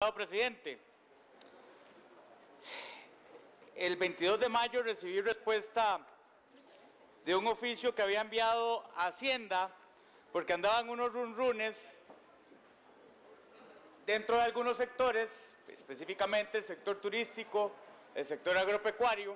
Presidente, el 22 de mayo recibí respuesta de un oficio que había enviado a Hacienda porque andaban unos runrunes dentro de algunos sectores, específicamente el sector turístico, el sector agropecuario,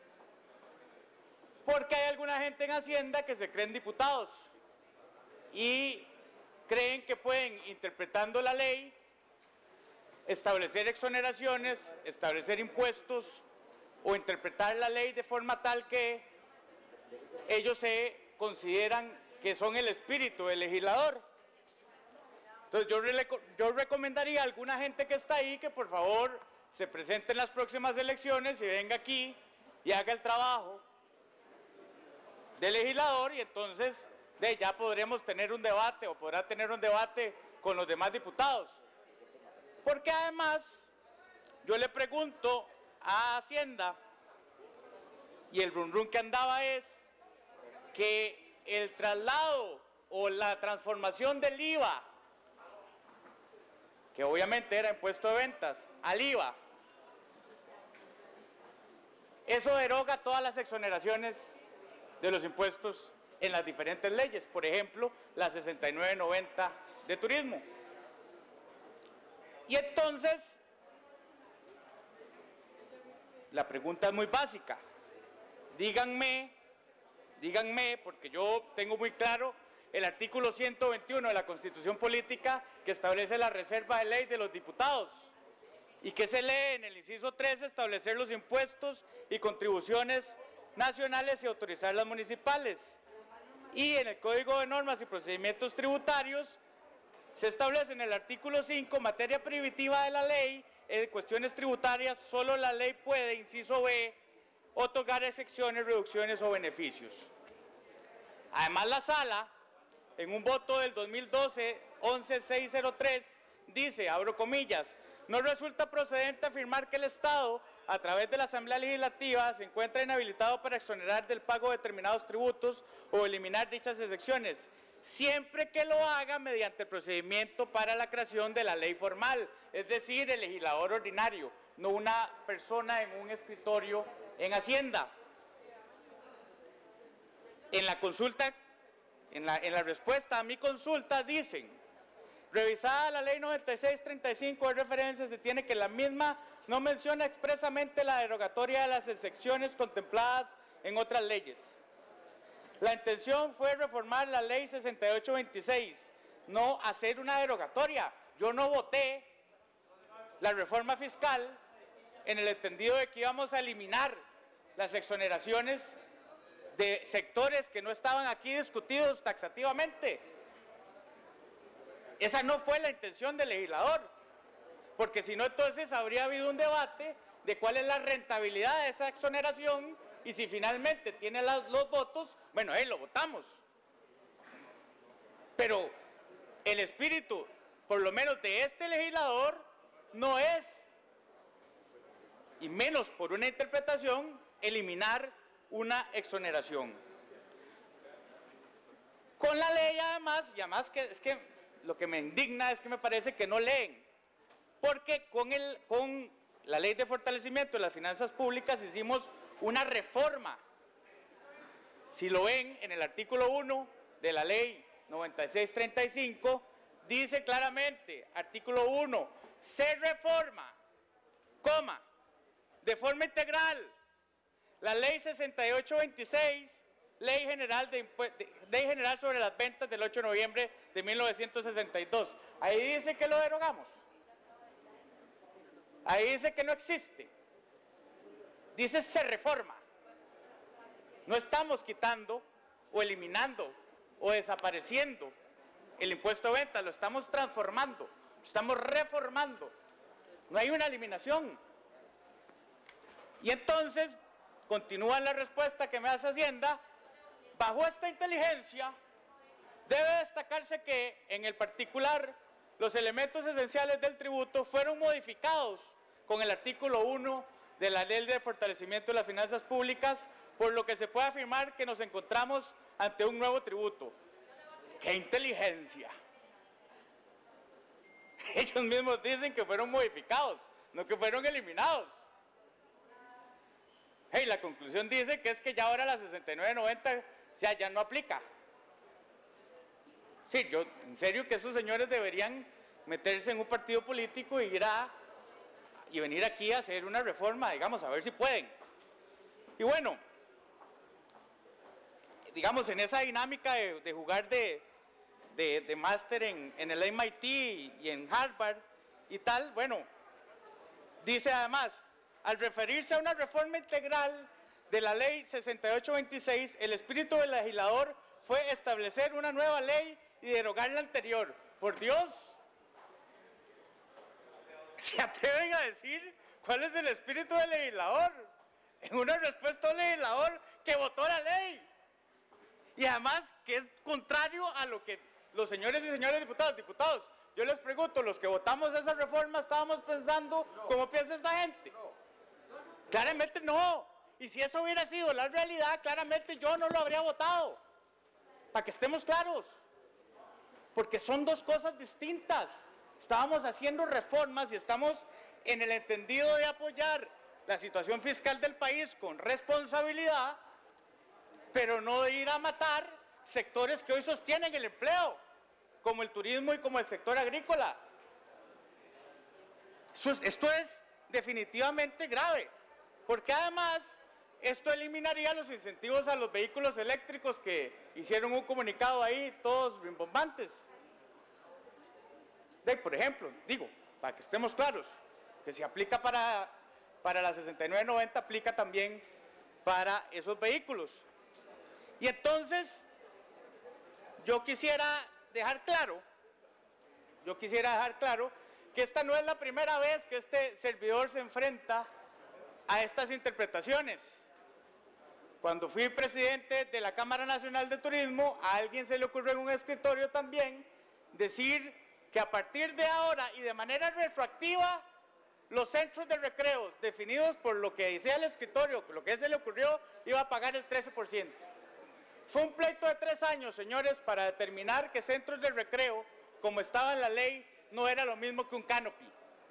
porque hay alguna gente en Hacienda que se creen diputados y creen que pueden, interpretando la ley, establecer exoneraciones, establecer impuestos o interpretar la ley de forma tal que ellos se consideran que son el espíritu del legislador. Entonces yo recomendaría a alguna gente que está ahí que por favor se presente en las próximas elecciones y venga aquí y haga el trabajo de legislador, y entonces ya podremos tener un debate o podrá tener un debate con los demás diputados. Porque además yo le pregunto a Hacienda y el run que andaba es que el traslado o la transformación del IVA, que obviamente era impuesto de ventas, al IVA, eso deroga todas las exoneraciones de los impuestos en las diferentes leyes, por ejemplo, la 6990 de turismo. Y entonces, la pregunta es muy básica. Díganme, porque yo tengo muy claro el artículo 121 de la Constitución Política que establece la reserva de ley de los diputados y que se lee en el inciso 13, establecer los impuestos y contribuciones nacionales y autorizar las municipales. Y en el Código de Normas y Procedimientos Tributarios se establece en el artículo 5, materia prohibitiva de la ley, en cuestiones tributarias, solo la ley puede, inciso B, otorgar excepciones, reducciones o beneficios. Además, la Sala, en un voto del 2012, 11603, dice, abro comillas, no resulta procedente afirmar que el Estado, a través de la Asamblea Legislativa, se encuentra inhabilitado para exonerar del pago de determinados tributos o eliminar dichas excepciones, siempre que lo haga mediante el procedimiento para la creación de la ley formal, es decir, el legislador ordinario, no una persona en un escritorio en Hacienda. En la consulta, en la respuesta a mi consulta dicen, revisada la ley 9635 de referencia, se tiene que la misma no menciona expresamente la derogatoria de las excepciones contempladas en otras leyes. La intención fue reformar la ley 6826, no hacer una derogatoria. Yo no voté la reforma fiscal en el entendido de que íbamos a eliminar las exoneraciones de sectores que no estaban aquí discutidos taxativamente. Esa no fue la intención del legislador, porque si no, entonces habría habido un debate de cuál es la rentabilidad de esa exoneración y si finalmente tiene los votos, bueno, ahí lo votamos. Pero el espíritu, por lo menos de este legislador, no es, y menos por una interpretación, eliminar una exoneración. Con la ley además, y además que es que lo que me indigna es que me parece que no leen, porque con la ley de fortalecimiento de las finanzas públicas hicimos una reforma. Si lo ven en el artículo 1 de la ley 9635, dice claramente, artículo 1, se reforma, coma, de forma integral, la ley 6826, Ley General sobre las Ventas del 8 de noviembre de 1962. Ahí dice que lo derogamos. Ahí dice que no existe. Dice se reforma. No estamos quitando o eliminando o desapareciendo el impuesto de ventas, lo estamos transformando, lo estamos reformando. No hay una eliminación. Y entonces, continúa la respuesta que me hace Hacienda. Bajo esta inteligencia, debe destacarse que, en el particular, los elementos esenciales del tributo fueron modificados con el artículo 1 de la Ley de Fortalecimiento de las Finanzas Públicas, por lo que se puede afirmar que nos encontramos ante un nuevo tributo. ¡Qué inteligencia! Ellos mismos dicen que fueron modificados, no que fueron eliminados. Hey, la conclusión dice que es que ya ahora la 6990 ya no aplica. Sí, yo, en serio que esos señores deberían meterse en un partido político y venir aquí a hacer una reforma, digamos, a ver si pueden. Y bueno, digamos, en esa dinámica de jugar de máster en el MIT y en Harvard y tal, bueno, dice además, al referirse a una reforma integral de la ley 6826, el espíritu del legislador fue establecer una nueva ley y derogar la anterior. Por Dios, ¿se atreven a decir cuál es el espíritu del legislador? En una respuesta al legislador que votó la ley. Y además que es contrario a lo que los señores y señores diputados, yo les pregunto, los que votamos esa reforma, ¿estábamos pensando cómo piensa esta gente? Claramente no. Y si eso hubiera sido la realidad, claramente yo no lo habría votado. Para que estemos claros. Porque son dos cosas distintas. Estábamos haciendo reformas y estamos en el entendido de apoyar la situación fiscal del país con responsabilidad, pero no de ir a matar sectores que hoy sostienen el empleo, como el turismo y como el sector agrícola. Esto es definitivamente grave, porque además esto eliminaría los incentivos a los vehículos eléctricos que hicieron un comunicado ahí, todos rimbombantes. Por ejemplo, digo, para que estemos claros, que si aplica para la 6990, aplica también para esos vehículos. Y entonces, yo quisiera dejar claro que esta no es la primera vez que este servidor se enfrenta a estas interpretaciones. Cuando fui presidente de la Cámara Nacional de Turismo, a alguien se le ocurrió en un escritorio también decir que a partir de ahora y de manera retroactiva, los centros de recreos definidos por lo que decía el escritorio, lo que se le ocurrió, iba a pagar el 13%. Fue un pleito de 3 años, señores, para determinar que centros de recreo, como estaba en la ley, no era lo mismo que un canopy.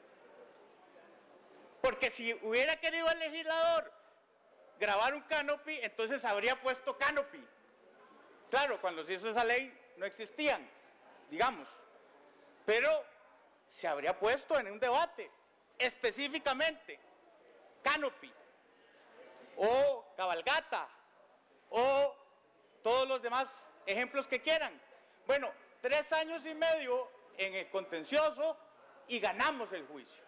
Porque si hubiera querido el legislador grabar un canopy, entonces habría puesto canopy. Claro, cuando se hizo esa ley no existían, digamos. Pero se habría puesto en un debate específicamente canopy o cabalgata o todos los demás ejemplos que quieran. Bueno, 3 años y medio en el contencioso y ganamos el juicio.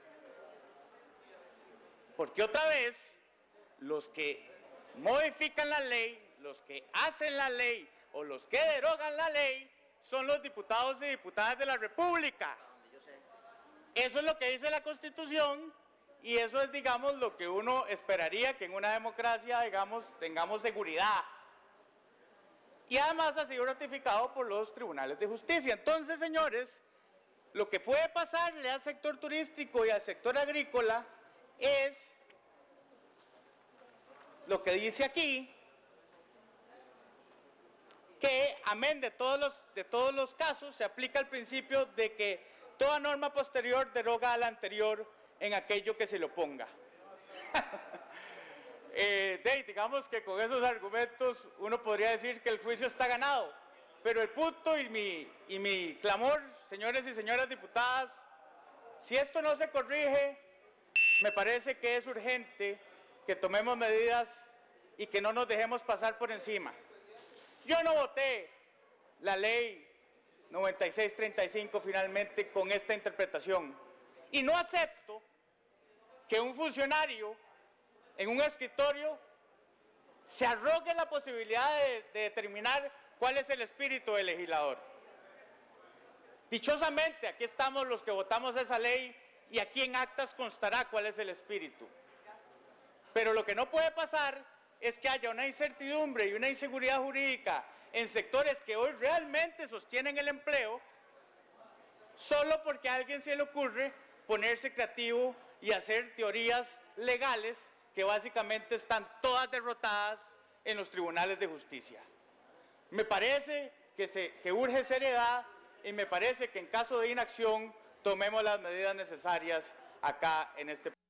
Porque otra vez, los que modifican la ley, los que hacen la ley o los que derogan la ley son los diputados y diputadas de la República. Eso es lo que dice la Constitución y eso es, digamos, lo que uno esperaría que en una democracia, digamos, tengamos seguridad. Y además ha sido ratificado por los tribunales de justicia. Entonces, señores, lo que puede pasarle al sector turístico y al sector agrícola es lo que dice aquí, que amén de todos los casos se aplica el principio de que toda norma posterior deroga a la anterior en aquello que se le oponga. Digamos que con esos argumentos uno podría decir que el juicio está ganado, pero el punto y mi clamor, señores y señoras diputadas, si esto no se corrige, me parece que es urgente que tomemos medidas y que no nos dejemos pasar por encima. Yo no voté la ley 9635 finalmente con esta interpretación y no acepto que un funcionario en un escritorio se arrogue la posibilidad de determinar cuál es el espíritu del legislador. Dichosamente, aquí estamos los que votamos esa ley y aquí en actas constará cuál es el espíritu. Pero lo que no puede pasar es que haya una incertidumbre y una inseguridad jurídica en sectores que hoy realmente sostienen el empleo, solo porque a alguien se le ocurre ponerse creativo y hacer teorías legales que básicamente están todas derrotadas en los tribunales de justicia. Me parece que urge seriedad y me parece que en caso de inacción tomemos las medidas necesarias acá en este país.